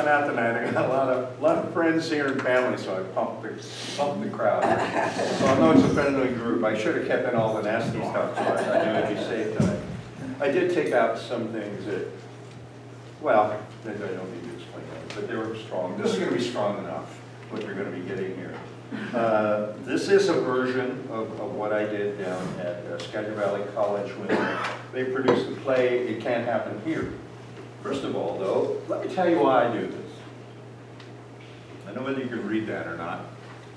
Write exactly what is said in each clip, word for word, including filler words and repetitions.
coming out tonight. I got a lot of, a lot of friends here and family, so I pumped the, pumped the crowd. So I know it's a friendly group. I should have kept in all the nasty stuff, so I, I knew I'd be safe tonight. I did take out some things that, well, maybe I don't need to explain that, but they were strong. This is going to be strong enough, what you're going to be getting here. Uh, this is a version of, of what I did down at uh, Skagit Valley College when they produced the play, It Can't Happen Here. First of all, though, let me tell you why I do this. I don't know whether you can read that or not,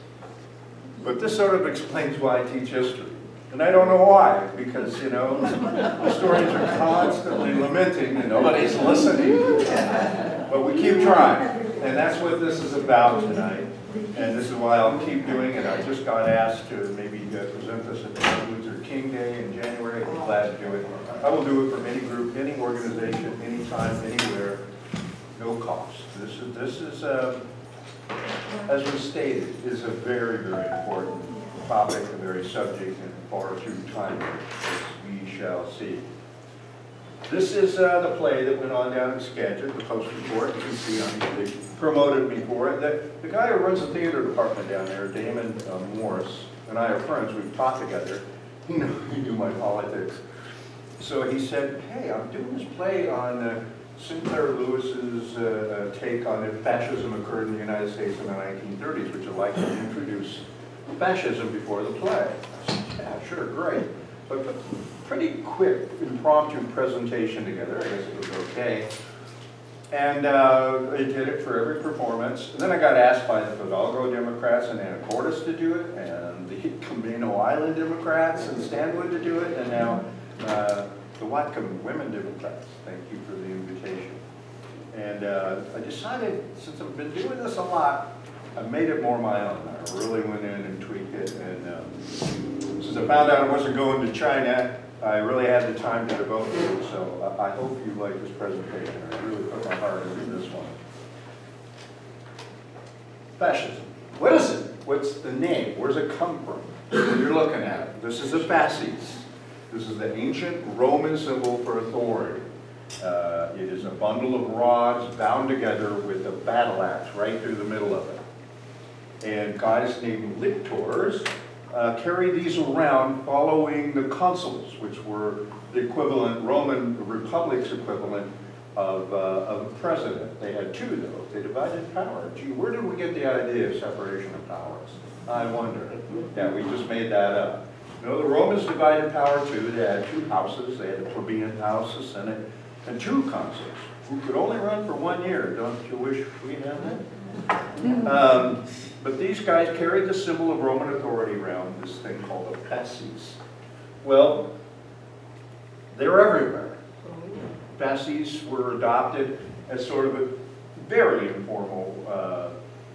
but this sort of explains why I teach history. And I don't know why, because, you know, historians are constantly lamenting and nobody's listening. But we keep trying, and that's what this is about tonight. And this is why I'll keep doing it. I just got asked to maybe uh, present this at Martin Luther King Day in January. I'd be glad to do it. I will do it from any group, any organization, anytime, anywhere, no cost. This is, this is uh, as was stated, is a very, very important topic, a very subject, and far too timely, as we shall see. This is uh, the play that went on down in Skagit, the poster for it. You can see on here, they promoted me for it. The, the guy who runs the theater department down there, Damon uh, Morris, and I are friends. We've talked together. He knew, he knew my politics. So he said, hey, I'm doing this play on uh, Sinclair Lewis's uh, uh, take on if fascism occurred in the United States in the nineteen thirties, which I'd like to introduce fascism before the play. I said, yeah, sure, great. But, but pretty quick, impromptu presentation together. I guess it was okay. And uh, I did it for every performance. And then I got asked by the Fidalgo Democrats in Anacortes to do it, and the Camino Island Democrats in Stanwood to do it, and now uh, the Whatcom Women Democrats. Thank you for the invitation. And uh, I decided, since I've been doing this a lot, I made it more my own. I really went in and tweaked it. And um, since I found out I wasn't going to China, I really had the time to devote to it. So I, I hope you like this presentation. I really put my heart into this one. Fascism. What is it? What's the name? Where does it come from? You're looking at it. This is a fasces. This is the ancient Roman symbol for authority. Uh, it is a bundle of rods bound together with a battle axe right through the middle of it. And guys named lictors uh, carried these around following the consuls, which were the equivalent, Roman Republic's equivalent of, uh, of a president. They had two, though. They divided power. Gee, where did we get the idea of separation of powers? I wonder. Yeah, we just made that up. You know, the Romans divided power too. They had two houses. They had the plebeian house, the Senate, and two consuls who could only run for one year. Don't you wish we had that? Um, but these guys carried the symbol of Roman authority around, this thing called a fasces. Well, they're everywhere. Fasces were adopted as sort of a very informal uh,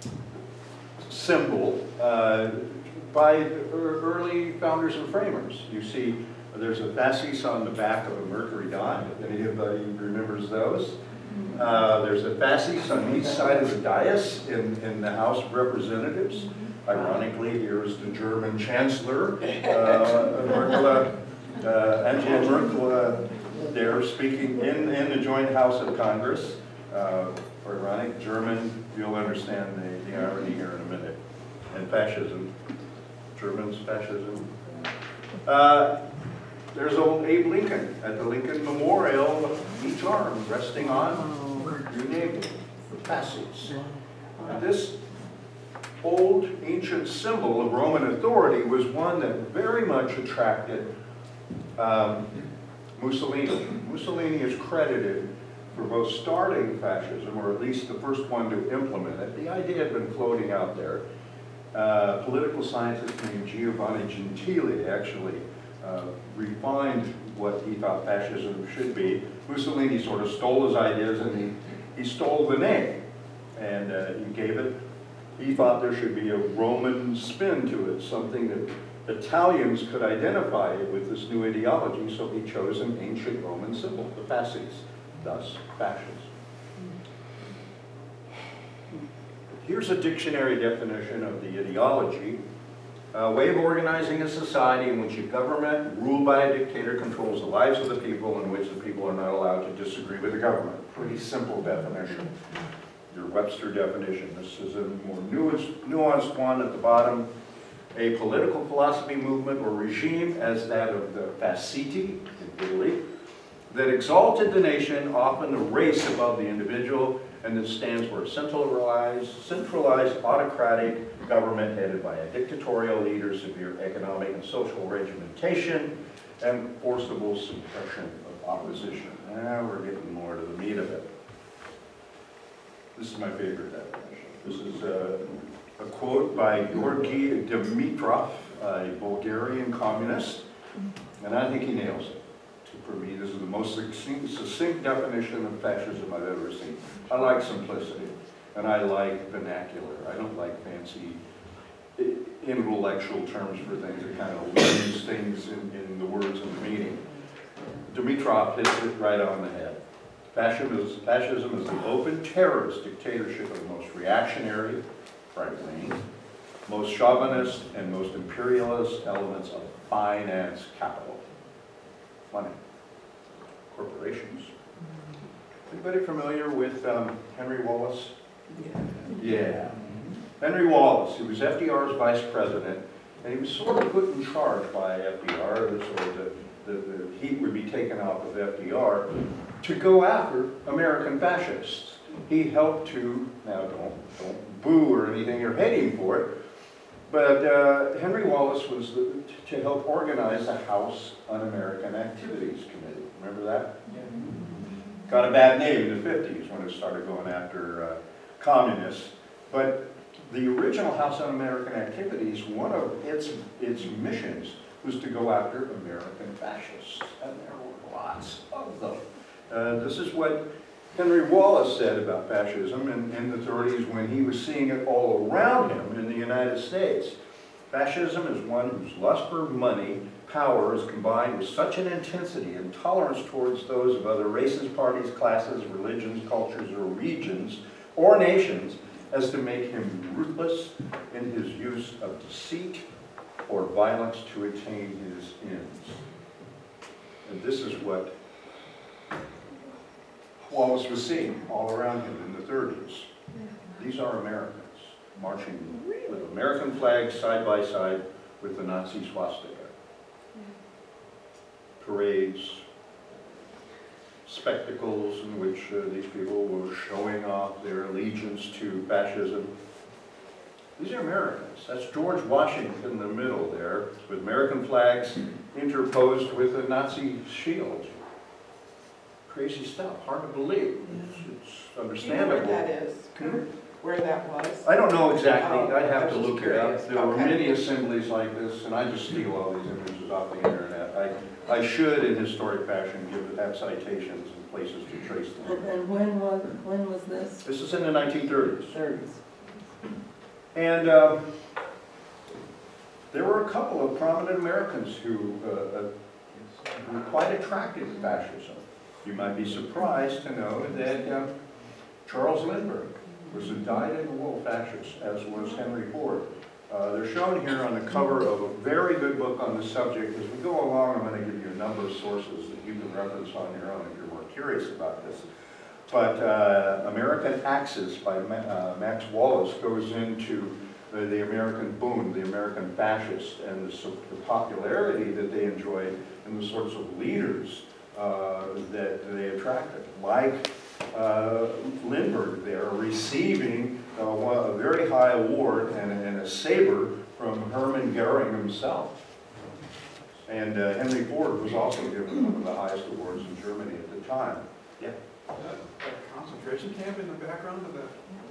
symbol uh, by the early founders and framers. You see, there's a fasces on the back of a Mercury dime, if anybody remembers those. Uh, there's a fasces on each side of the dais in, in the House of Representatives. Ironically, here is the German Chancellor, uh, Merkel, uh, Angela Merkel, uh, there speaking in, in the joint House of Congress. Uh, for ironic, German, you'll understand the, the irony here in a minute. And fascism, Germans, fascism. Uh, There's old Abe Lincoln at the Lincoln Memorial, each arm resting on, you name it, the fasces. And this old ancient symbol of Roman authority was one that very much attracted um, Mussolini. Mussolini is credited for both starting fascism, or at least the first one to implement it. The idea had been floating out there. Uh, a political scientist named Giovanni Gentili actually Uh, refined what he thought fascism should be. Mussolini sort of stole his ideas, and he, he stole the name. And uh, he gave it, he thought there should be a Roman spin to it, something that Italians could identify with this new ideology, so he chose an ancient Roman symbol, the fasces, thus fascism. Here's a dictionary definition of the ideology. A way of organizing a society in which a government ruled by a dictator controls the lives of the people, in which the people are not allowed to disagree with the government. Pretty simple definition. your Webster definition. This is a more nuanced, nuanced one at the bottom. A political philosophy, movement, or regime, as that of the Fasciti in Italy, that exalted the nation, often the race above the individual, and that stands for a centralized, centralized autocratic government headed by a dictatorial leader, severe economic and social regimentation, and forcible suppression of opposition. Now we're getting more to the meat of it. This is my favorite definition. This is a, a quote by Georgy Dimitrov, a Bulgarian communist, and I think he nails it. For me, this is the most succinct, succinct definition of fascism I've ever seen. I like simplicity, and I like vernacular. I don't like fancy intellectual terms for things that kind of lose things in, in the words and the meaning. Dimitrov hits it right on the head. Fascism is, fascism is the open terrorist dictatorship of the most reactionary, right-wing, most chauvinist, and most imperialist elements of finance capital. Money. Corporations. Anybody familiar with um, Henry Wallace? Yeah. Yeah. Henry Wallace, he was F D R's vice president, and he was sort of put in charge by F D R, so the, the, the heat would be taken off of F D R, to go after American fascists. He helped to, now don't, don't boo or anything or hate him for it, but uh, Henry Wallace was the, to help organize the House Un-American Activities Committee. Remember that? Yeah. Got a bad name in the fifties when it started going after uh, communists. But the original House Un-American Activities, one of its, its missions was to go after American fascists. And there were lots of them. Uh, this is what Henry Wallace said about fascism in, in the thirties when he was seeing it all around him in the United States. Fascism is one whose lust for money, power is combined with such an intensity and tolerance towards those of other races, parties, classes, religions, cultures, or regions, or nations, as to make him ruthless in his use of deceit or violence to attain his ends. And this is what Wallace was seeing all around him in the thirties. These are Americans marching with American flags side by side with the Nazi swastika. Parades, spectacles in which uh, these people were showing off their allegiance to fascism. These are Americans. That's George Washington in the middle there, with American flags interposed with a Nazi shield. Crazy stuff, hard to believe. It's, it's understandable. Do you know where that is, Kurt? Where that was? I don't know exactly. Oh, I'd have I to was look it curious. up. There were Okay. many assemblies like this, and I just steal all these images off the internet. I, I should, in historic fashion, give have citations and places to trace And, them. and when was, when was this? This is in the nineteen thirties. Thirties. And um, there were a couple of prominent Americans who uh, uh, were quite attracted to fascism. You might be surprised to know that uh, Charles Lindbergh was a dyed-in-the-wool fascist, as was Henry Ford. Uh, they're shown here on the cover of a very good book on the subject. As we go along, I'm going to give you a number of sources that you can reference on your own if you're more curious about this. But uh, American Axis by Ma uh, Max Wallace goes into the, the American boom, the American fascist, and the, the popularity that they enjoyed and the sorts of leaders uh, that they attracted. Like uh, Lindbergh there, receiving uh, one, a very high award and, and a saber from Hermann Goering himself. And uh, Henry Ford was also given one of the highest awards in Germany at the time. Yeah. That, that concentration camp in the background of that?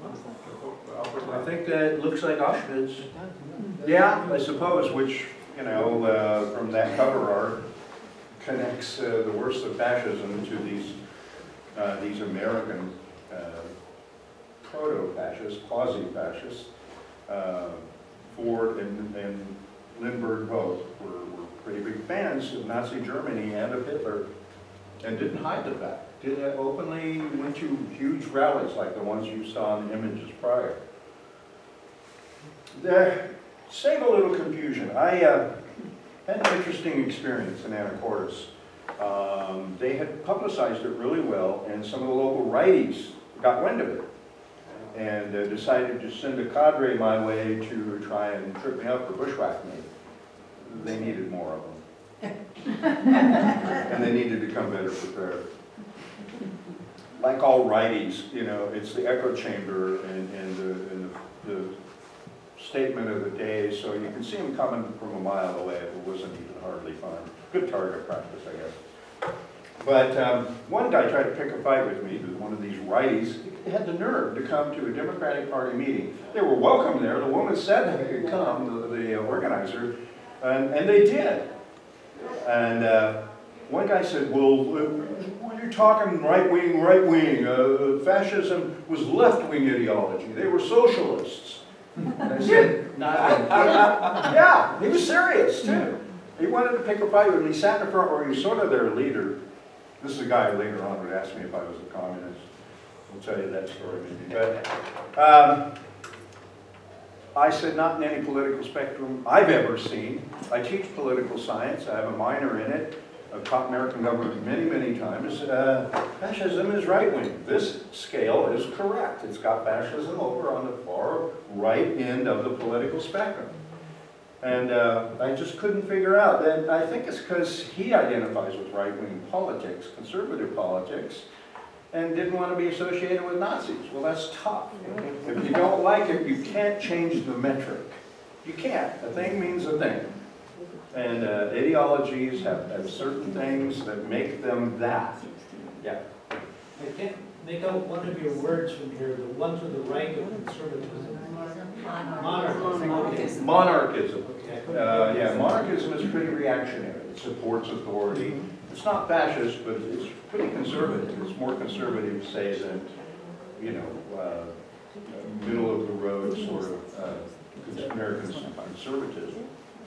I think that looks like Auschwitz. Yeah, I suppose, which, you know, uh, from that cover art connects uh, the worst of fascism to these uh, these American uh, proto-fascists, quasi-fascists. Uh, Ford and, and Lindbergh both were, were pretty big fans of Nazi Germany and of Hitler, and didn't hide the fact. Did that openly, went to huge rallies like the ones you saw in the images prior. The, save a little confusion. I uh, had an interesting experience in Anacortes. Um, they had publicized it really well, and some of the local righties got wind of it. and uh, decided to send a cadre my way to try and trip me up or bushwhack me. They needed more of them. And they needed to come better prepared. Like all righties, you know, it's the echo chamber and, and, the, and the, the statement of the day, so you can see them coming from a mile away. It wasn't even hardly fun. Good target practice, I guess. But um, one guy tried to pick a fight with me, who was one of these righties. He had the nerve to come to a Democratic Party meeting. They were welcome there. The woman said they could come, the, the organizer, and, and they did. And uh, one guy said, well, uh, you're talking right-wing, right-wing. Uh, fascism was left-wing ideology. They were socialists. And I said, yeah, he was serious, too. He wanted to pick a fight with me. He sat in the front row. He was sort of their leader. This is a guy who later on would ask me if I was a communist. I'll tell you that story maybe. But um, I said, not in any political spectrum I've ever seen. I teach political science. I have a minor in it. I've taught American government many, many times. Uh, fascism is right-wing. This scale is correct. It's got fascism over on the far right end of the political spectrum. And uh, I just couldn't figure out. And I think it's because he identifies with right-wing politics, conservative politics, and didn't want to be associated with Nazis. Well, that's tough. If you don't like it, you can't change the metric. You can't. A thing means a thing. And uh, ideologies have, have certain things that make them that. Yeah. I can't make out one of your words from here, the one to the right of conservatism. Monarchism. Monarchism. Okay. Uh, yeah, monarchism is pretty reactionary. It supports authority. It's not fascist, but it's pretty conservative. It's more conservative, say, than, you know, uh, middle of the road sort of uh, American conservatism.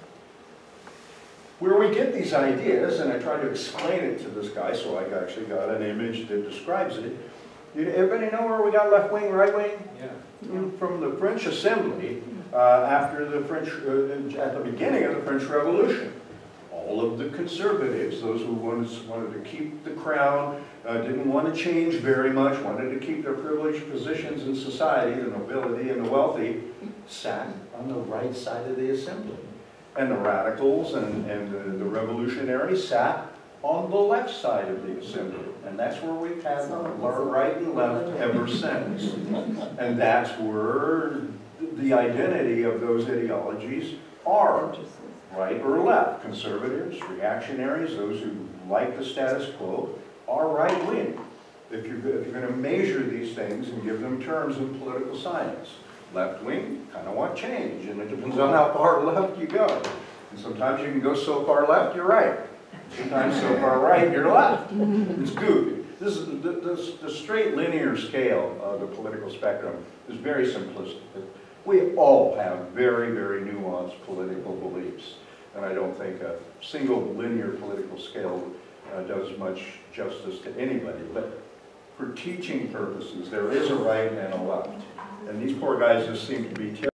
Where we get these ideas, and I try to explain it to this guy, so I actually got an image that describes it. You, everybody know where we got left wing, right wing? Yeah. From the French Assembly uh, after the French, uh, at the beginning of the French Revolution. All of the conservatives, those who wanted, wanted to keep the crown, uh, didn't want to change very much, wanted to keep their privileged positions in society, the nobility and the wealthy, sat on the right side of the assembly. And the radicals and, and the, the revolutionaries sat on the left side of the assembly. And that's where we've had right and left ever since. And that's where the identity of those ideologies are. Right or left. Conservatives, reactionaries, those who like the status quo, are right-wing. If you're, if you're going to measure these things and give them terms in political science. Left-wing, kind of want change, and it depends on how far left you go. And sometimes you can go so far left, you're right. Sometimes so far right, you're left. It's goofy. This is, the, the, the straight linear scale of the political spectrum is very simplistic. We all have very, very nuanced political beliefs. And I don't think a single linear political scale uh, does much justice to anybody. But for teaching purposes, there is a right and a left. And these poor guys just seem to be